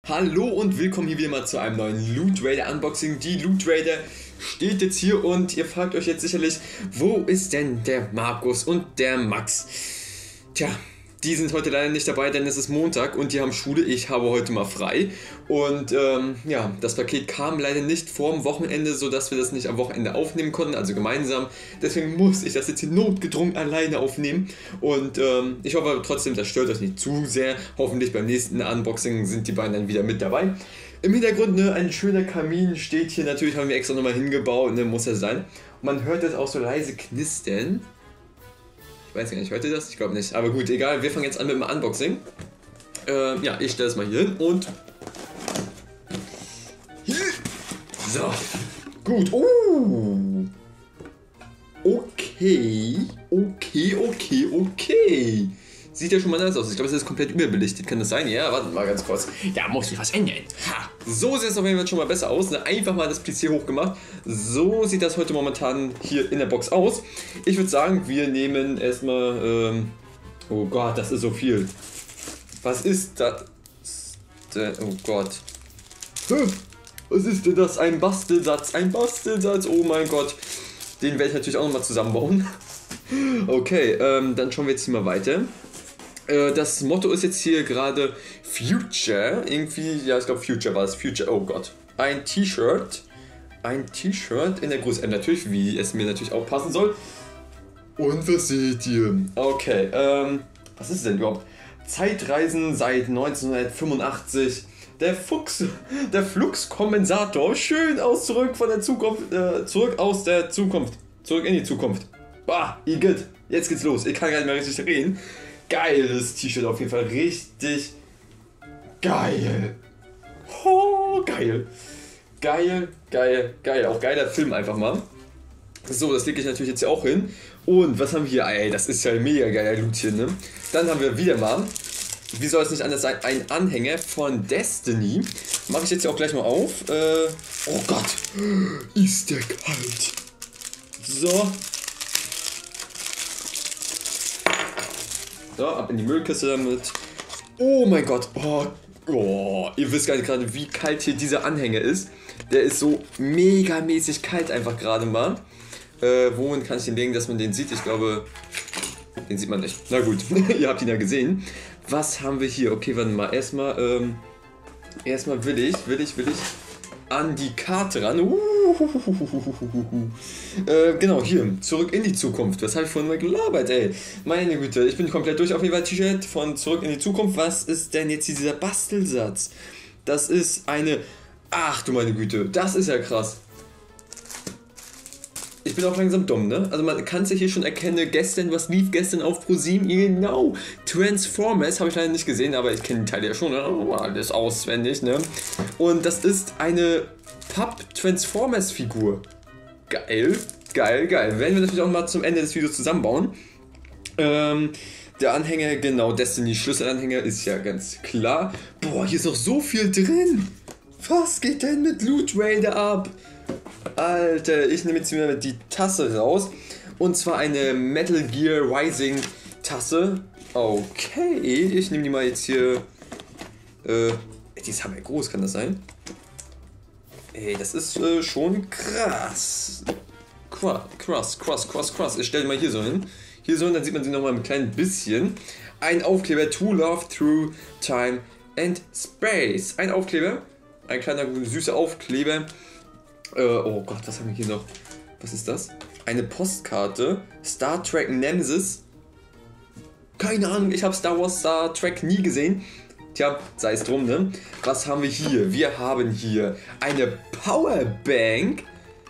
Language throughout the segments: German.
Hallo und willkommen hier wieder mal zu einem neuen Loot Raider Unboxing. Die Loot Raider steht jetzt hier und ihr fragt euch jetzt sicherlich, wo ist denn der Markus und der Max? Tja, die sind heute leider nicht dabei, denn es ist Montag und die haben Schule. Ich habe heute mal frei und ja, das Paket kam leider nicht vorm Wochenende, sodass wir das nicht am Wochenende aufnehmen konnten, also gemeinsam. Deswegen muss ich das jetzt hier notgedrungen alleine aufnehmen und ich hoffe aber trotzdem, das stört euch nicht zu sehr. Hoffentlich beim nächsten Unboxing sind die beiden dann wieder mit dabei. Im Hintergrund ein schöner Kamin steht hier, natürlich haben wir extra nochmal hingebaut, muss ja sein. Und man hört das auch so leise knistern. Ich weiß gar nicht, hört ihr das? Ich glaube nicht. Aber gut, egal. Wir fangen jetzt an mit dem Unboxing. Ja, ich stelle es mal hier hin und... So. Gut. Okay. Sieht ja schon mal nice aus. Ich glaube, es ist komplett überbelichtet. Kann das sein? Ja, wartet mal ganz kurz. Da muss ich was ändern. Ha. So sieht es auf jeden Fall schon mal besser aus. Einfach mal das PC hochgemacht. So sieht das heute momentan hier in der Box aus. Ich würde sagen, wir nehmen erstmal... oh Gott, das ist so viel. Was ist das? Oh Gott. Was ist denn das? Ein Bastelsatz. Ein Bastelsatz. Oh mein Gott. Den werde ich natürlich auch nochmal zusammenbauen. Okay, dann schauen wir jetzt hier mal weiter. Das Motto ist jetzt hier gerade Future. Irgendwie, ja, ich glaube Future war es. Future, oh Gott. Ein T-Shirt. Ein T-Shirt in der Größe M natürlich, wie es mir natürlich auch passen soll. Und was seht ihr? Okay, was ist es denn überhaupt? Zeitreisen seit 1985. Der Fluxkompensator. Schön aus zurück von der Zukunft. Zurück aus der Zukunft. Zurück in die Zukunft. Bah, Igitt. Jetzt geht's los. Ich kann gar nicht mehr richtig reden. Geiles T-Shirt auf jeden Fall. Richtig geil. Oh, geil. Geil. Auch geiler Film einfach mal. So, das lege ich natürlich jetzt hier auch hin. Und was haben wir hier? Ey, das ist ja ein mega geiler Loot hier, ne? Dann haben wir wieder mal, wie soll es nicht anders sein, ein Anhänger von Destiny. Mache ich jetzt hier auch gleich mal auf. Oh Gott. Ist der kalt. So. So, ab in die Müllkiste damit. Oh mein Gott. Oh, ihr wisst gar nicht gerade, wie kalt hier dieser Anhänger ist. Der ist so megamäßig kalt einfach gerade mal. Wohin kann ich den legen, dass man den sieht? Ich glaube, den sieht man nicht. Na gut, ihr habt ihn ja gesehen. Was haben wir hier? Okay, warte mal. Erstmal will ich an die Karte ran. Genau, hier, zurück in die Zukunft. Was habe ich vorhin mal gelabert, ey? Meine Güte, ich bin komplett durch auf jeden Fall. T-Shirt von Zurück in die Zukunft. Was ist denn jetzt hier dieser Bastelsatz? Das ist eine... Ach du meine Güte, das ist ja krass. Ich bin auch langsam dumm, ne? Also man kann es ja hier schon erkennen, was lief gestern auf Pro7? Genau, Transformers, habe ich leider nicht gesehen, aber ich kenne die Teile ja schon, ne? Alles auswendig, ne? Und das ist eine Papp-Transformers-Figur. Geil. Werden wir natürlich auch mal zum Ende des Videos zusammenbauen. Der Anhänger, genau, Destiny Schlüsselanhänger ist ja ganz klar. Boah, hier ist noch so viel drin. Was geht denn mit Loot Raider ab? Alter, ich nehme jetzt wieder die Tasse raus. Und zwar eine Metal Gear Rising Tasse. Okay, ich nehme die mal jetzt hier. Die ist aber groß, kann das sein? Ey, das ist schon krass. Krass. Ich stelle die mal hier so hin. Hier so hin, dann sieht man sie nochmal ein klein bisschen. Ein Aufkleber, To Love Through Time and Space. Ein Aufkleber. Ein kleiner, süßer Aufkleber. Oh Gott, was haben wir hier noch? Was ist das? Eine Postkarte. Star Trek Nemesis. Keine Ahnung, ich habe Star Trek nie gesehen. Tja, sei es drum, ne? Was haben wir hier? Wir haben hier eine Powerbank.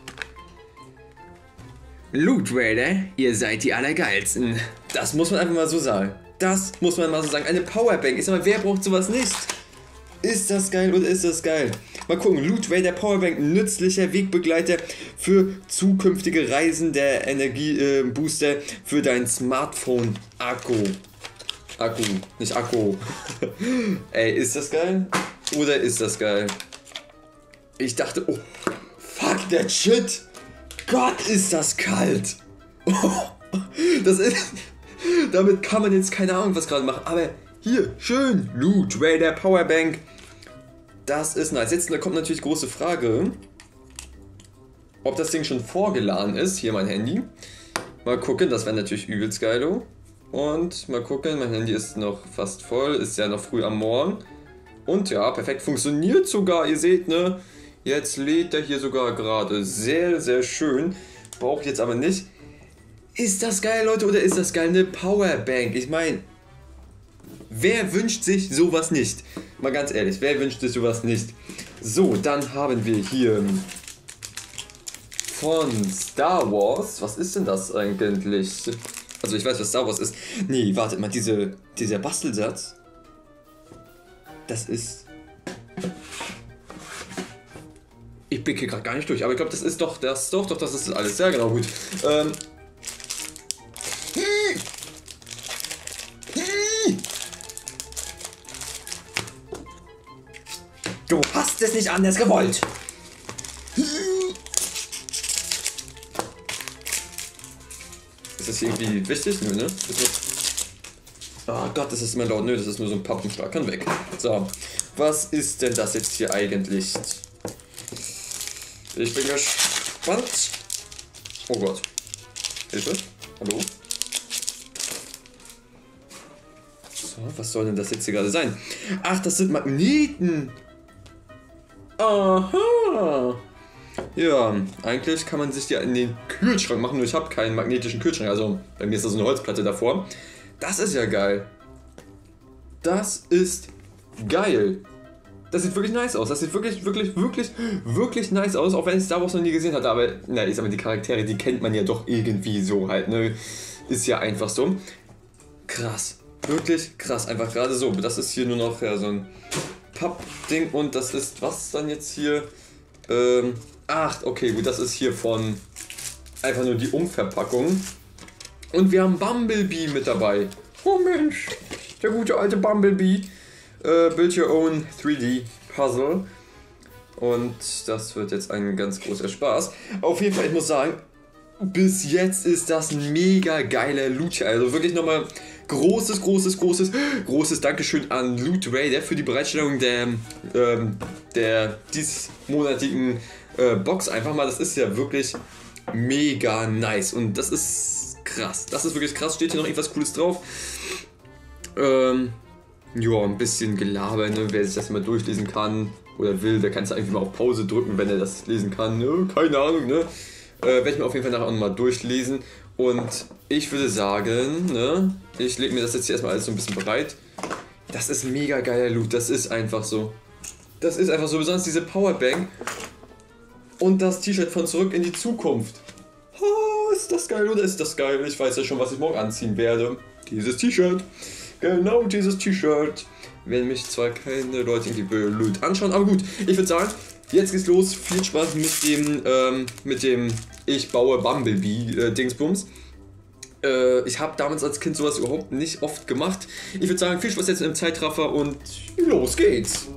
Loot Raider, ihr seid die Allergeilsten. Das muss man einfach mal so sagen. Eine Powerbank. Ich sag mal, wer braucht sowas nicht? Ist das geil oder ist das geil? Mal gucken, Loot Raider Powerbank, nützlicher Wegbegleiter für zukünftige Reisen, der Energiebooster für dein Smartphone. Akku, nicht Akku. Ey, ist das geil? Oder ist das geil? Ich dachte, oh, fuck that shit. Gott, ist das kalt. Das ist... Damit kann man jetzt keine Ahnung was gerade machen, aber... Hier, schön, Loot Raider Powerbank. Das ist nice. Jetzt kommt natürlich große Frage, ob das Ding schon vorgeladen ist. Hier mein Handy. Mal gucken, das wäre natürlich übelst geilo. Und mal gucken, mein Handy ist noch fast voll, ist ja noch früh am Morgen. Und ja, perfekt, funktioniert sogar, ihr seht, ne? Jetzt lädt er hier sogar gerade. Sehr, sehr schön. Brauche ich jetzt aber nicht. Ist das geil, Leute, oder ist das geil? Eine Powerbank. Ich meine, wer wünscht sich sowas nicht? Mal ganz ehrlich, wer wünscht sich sowas nicht? So, dann haben wir hier von Star Wars. Was ist denn das eigentlich? Also ich weiß, was Star Wars ist. Nee, wartet mal, dieser Bastelsatz. Das ist... Ich blicke gerade gar nicht durch, aber ich glaube, das ist doch, das ist alles. Sehr genau, gut. Du hast es nicht anders gewollt. Ist das hier irgendwie wichtig? Nö, ne? Oh Gott, das ist immer laut. Nö, das ist nur so ein Pappenschlag. Kann weg. So, was ist denn das jetzt hier eigentlich? Ich bin gespannt. Oh Gott. Hilfe? Hallo? So, was soll denn das jetzt hier gerade sein? Ach, das sind Magneten. Aha. Ja, eigentlich kann man sich die in den Kühlschrank machen, nur ich habe keinen magnetischen Kühlschrank, also bei mir ist da so eine Holzplatte davor. Das ist ja geil. Das ist geil. Das sieht wirklich nice aus. Das sieht wirklich nice aus, auch wenn ich Star Wars noch nie gesehen hatte. Aber, na, ich sag mal, die Charaktere, die kennt man ja doch irgendwie so halt, ne? Ist ja einfach so. Krass. Wirklich krass. Einfach gerade so. Das ist hier nur noch ja, so ein Pappding und das ist, was dann jetzt hier? Ach, okay, gut, das ist hier von einfach nur die Umverpackung. Und wir haben Bumblebee mit dabei. Oh Mensch, der gute alte Bumblebee. Build Your Own 3D Puzzle. Und das wird jetzt ein ganz großer Spaß. Auf jeden Fall, ich muss sagen, bis jetzt ist das ein mega geiler Loot. Also wirklich nochmal großes Dankeschön an Loot Raider für die Bereitstellung der diesmonatigen Box. Einfach mal, das ist ja wirklich mega nice. Und das ist krass. Das ist wirklich krass. Steht hier noch irgendwas Cooles drauf? Ja, ein bisschen Gelaber, ne? Wer sich das mal durchlesen kann oder will, der kann es eigentlich mal auf Pause drücken, wenn er das lesen kann. Ne? Keine Ahnung, ne? Werde ich mir auf jeden Fall nachher auch nochmal durchlesen. Und ich würde sagen, ne? Ich lege mir das jetzt hier erstmal alles so ein bisschen bereit. Das ist mega geiler Loot, das ist einfach so. Das ist einfach so, besonders diese Powerbank und das T-Shirt von Zurück in die Zukunft. Oh, ist das geil oder ist das geil? Ich weiß ja schon, was ich morgen anziehen werde. Dieses T-Shirt. Genau dieses T-Shirt. Werden mich zwar keine Leute irgendwie blöd anschauen, aber gut, ich würde sagen, jetzt geht's los. Viel Spaß mit dem Ich baue Bumblebee Dingsbums. Ich habe damals als Kind sowas überhaupt nicht oft gemacht. Ich würde sagen, viel Spaß jetzt im Zeitraffer und los geht's.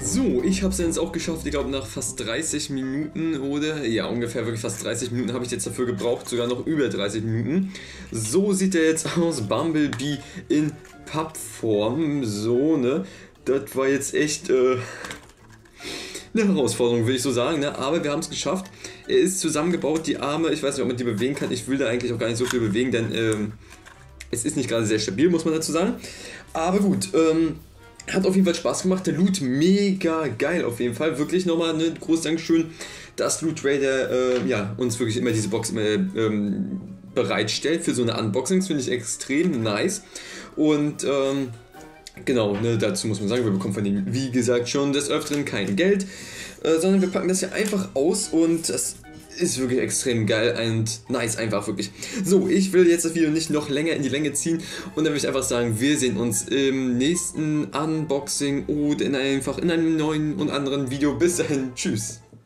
So, ich habe es jetzt auch geschafft, ich glaube nach fast 30 Minuten oder, ja ungefähr wirklich fast 30 Minuten habe ich jetzt dafür gebraucht, sogar noch über 30 Minuten. So sieht er jetzt aus, Bumblebee in Pappform, so ne, das war jetzt echt eine Herausforderung, würde ich so sagen, ne? Aber wir haben es geschafft. Er ist zusammengebaut, die Arme, ich weiß nicht, ob man die bewegen kann, ich will da eigentlich auch gar nicht so viel bewegen, denn es ist nicht gerade sehr stabil, muss man dazu sagen. Aber gut, hat auf jeden Fall Spaß gemacht, der Loot mega geil auf jeden Fall, wirklich nochmal ein großes Dankeschön, dass Loot Raider ja, uns wirklich immer diese Box bereitstellt für so eine Unboxings, finde ich extrem nice und genau, ne, dazu muss man sagen, wir bekommen von denen, wie gesagt, schon des Öfteren kein Geld, sondern wir packen das hier einfach aus und das ist wirklich extrem geil und nice einfach wirklich. So, ich will jetzt das Video nicht noch länger in die Länge ziehen und dann will ich einfach sagen, wir sehen uns im nächsten Unboxing oder in einem neuen und anderen Video. Bis dahin, tschüss.